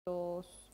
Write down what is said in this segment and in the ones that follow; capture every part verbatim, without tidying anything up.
Los...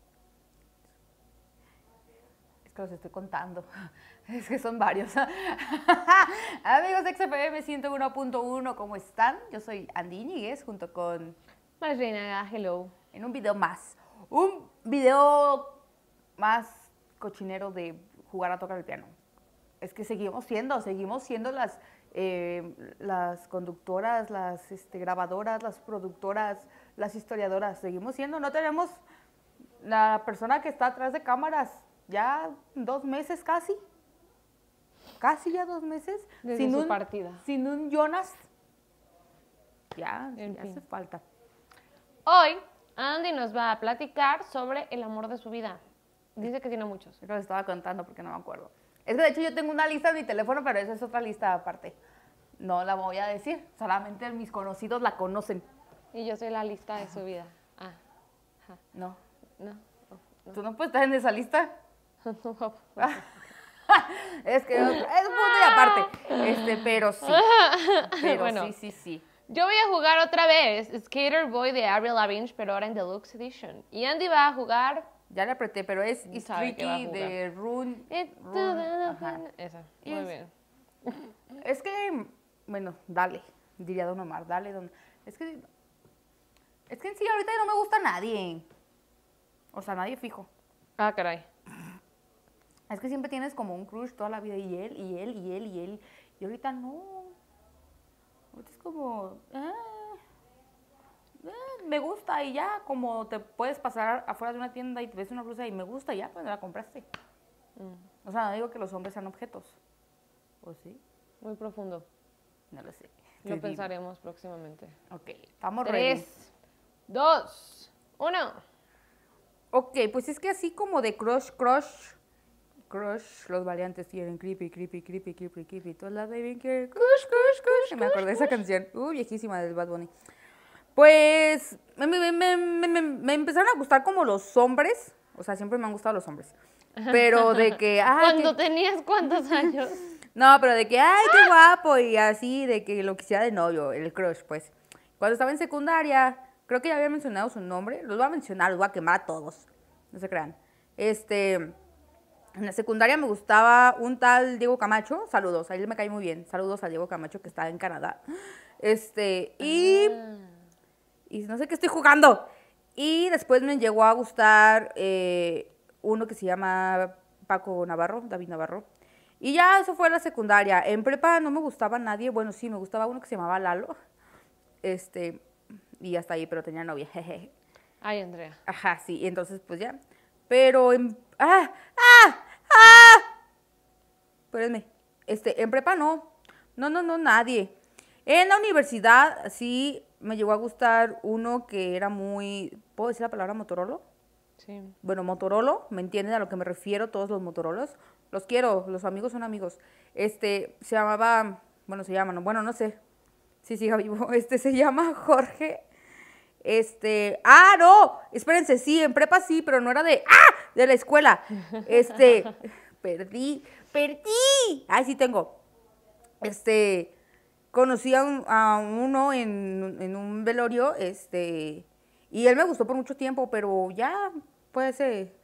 Es que los estoy contando. Es que son varios. Amigos de X F M ciento uno punto uno, ¿cómo están? Yo soy Andy Íñiguez junto con... Marina, hello. En un video más. Un video más cochinero de jugar a tocar el piano. Es que seguimos siendo, seguimos siendo las, eh, las conductoras, las este, grabadoras, las productoras, las historiadoras. Seguimos siendo, no tenemos la persona que está atrás de cámaras ya dos meses casi. Casi ya dos meses. Desde sin su un, partida. Sin un Jonas. Ya, En ya fin. hace falta. Hoy, Andy nos va a platicar sobre el amor de su vida. Dice que tiene muchos. Yo les estaba contando porque no me acuerdo. Es que de hecho yo tengo una lista en mi teléfono, pero esa es otra lista aparte. No la voy a decir, solamente mis conocidos la conocen. Y yo soy la lista de su vida. Ah, ajá. No, No, no, ¿tú no puedes estar en esa lista? no. Es que es punto y aparte. Este, pero sí. Pero Bueno. sí, sí, sí. Yo voy a jugar otra vez Skater Boy de Avril Lavigne, pero ahora en Deluxe Edition. Y Andy va a jugar... Ya le apreté, pero es No It's sabe qué va a Tricky jugar. de Rune. It- Rune, ajá. Esa, Y muy es- bien. Es que, bueno, dale, diría Don Omar, dale, Don. Es que, es que en sí ahorita no me gusta nadie. O sea, nadie fijo. Ah, caray. Es que siempre tienes como un crush toda la vida y él, y él, y él, y él. Y ahorita no. Ahorita es como, ah, ah, me gusta y ya, como te puedes pasar afuera de una tienda y te ves una blusa y me gusta y ya, pues la compraste. Mm, O sea, no digo que los hombres sean objetos. ¿O sí? muy profundo. No lo sé. Te Lo digo. pensaremos próximamente. Ok, estamos ready. Tres, dos, uno. Ok, pues es que así como de crush, crush, crush, los variantes quieren creepy, creepy, creepy, creepy, creepy, todas las baby quieren crush, crush, crush. Me acordé de esa canción, uh, viejísima del Bad Bunny. Pues me, me, me, me, me, me empezaron a gustar como los hombres, o sea, siempre me han gustado los hombres, pero de que, ah, ¿Cuándo que- tenías cuántos años? no, pero de que, ay, qué guapo, y así, de que lo quisiera de novio, el crush, pues. Cuando estaba en secundaria, creo que ya había mencionado su nombre, los voy a mencionar, los voy a quemar a todos, no se crean. Este, en la secundaria me gustaba un tal Diego Camacho, saludos, a él me cae muy bien, saludos a Diego Camacho que está en Canadá. Este, y, Ah. y no sé qué estoy jugando. Y después me llegó a gustar eh, uno que se llama Paco Navarro, David Navarro. Y ya eso fue la secundaria. En prepa no me gustaba nadie. Bueno, sí, me gustaba uno que se llamaba Lalo. Este, y hasta ahí, pero tenía novia. Jeje. Ay, Andrea. Ajá, sí, y entonces pues ya. Pero en... ¡Ah! ¡Ah! ¡Ah! Espérenme. Este, en prepa no. No, no, no, nadie. En la universidad sí me llegó a gustar uno que era muy... ¿Puedo decir la palabra Motorola? Sí. Bueno, Motorola, ¿me entienden a lo que me refiero? Todos los Motorolas. Los quiero, los amigos son amigos. Este, se llamaba, bueno, se llama, no, bueno, no sé si siga vivo. Este, se llama Jorge. Este, ah, no, espérense, sí, en prepa sí, pero no era de, ah, de la escuela. Este, perdí, perdí. Ay, sí tengo. Este, conocí a, un- a uno en, en un velorio, este, y él me gustó por mucho tiempo, pero ya, puede ser.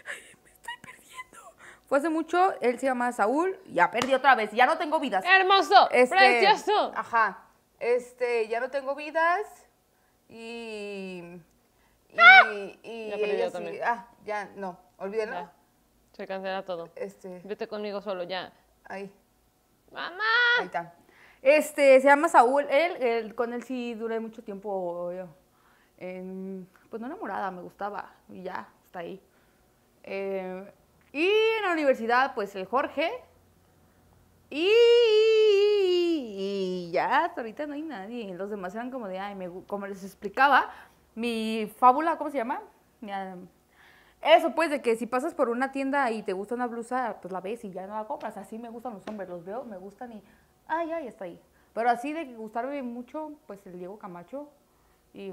Fue hace mucho, él se llama Saúl, ya perdí otra vez, ya no tengo vidas. ¡Hermoso! Este, ¡Precioso! Ajá, este, ya no tengo vidas y... y, y Ya perdí yo ella sí- también. ah, ya, no, olvídenlo. Ya. Se cancela todo. Este, Vete conmigo solo, ya. ahí, ¡Mamá! ahí está. Este, se llama Saúl, él, él, con él sí duré mucho tiempo, yo, en- pues no enamorada, me gustaba, y ya, hasta ahí. Eh, y en la universidad, pues el Jorge. Y, y ya, hasta ahorita no hay nadie. Los demás eran como de, ay, me gu- como les explicaba, mi fábula, ¿cómo se llama? Mi, ah, eso, pues, de que si pasas por una tienda y te gusta una blusa, pues la ves y ya no la compras. Así me gustan los hombres, los veo, me gustan y, ay, ay, está ahí. Pero así de gustarme mucho, pues el Diego Camacho y,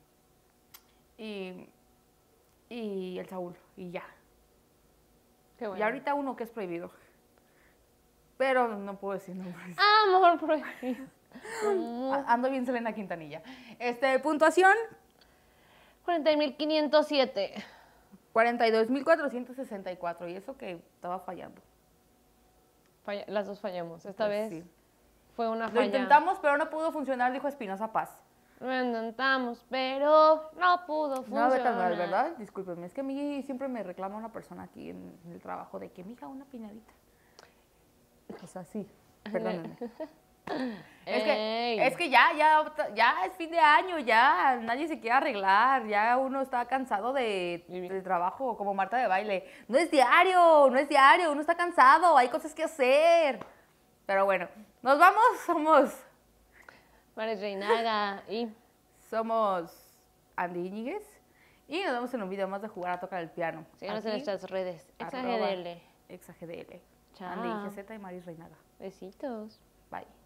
y, y el Saúl, y ya. Qué bueno. Y ahorita uno que es prohibido. Pero no puedo decir nombres. Amor prohibido. A- Ando bien Selena Quintanilla. Este, puntuación. cuarenta mil quinientos siete. cuarenta y dos mil cuatrocientos sesenta y cuatro. Y eso que estaba fallando. Falla- las dos fallamos. Esta Pues vez sí. fue una Lo falla. intentamos, pero no pudo funcionar, dijo Espinosa Paz. Lo intentamos, pero no pudo Nada funcionar. de canal, ¿verdad? Discúlpenme, es que a mí siempre me reclama una persona aquí en, en el trabajo de que, mija, una piñadita. O sea, sí, perdónenme. Es que, Ey. es que ya, ya, ya es fin de año, ya nadie se quiere arreglar, ya uno está cansado de, de trabajo, como Marta de Baile. No es diario, no es diario, uno está cansado, hay cosas que hacer. Pero bueno, nos vamos, somos, Mares Reinaga y somos Andy Íñiguez y nos vemos en un video más de jugar a tocar el piano. síganos en Aquí, nuestras redes. arroba Exagdl. Exagdl. Chao. Andy G Z y Maris Reinaga. Besitos. Bye.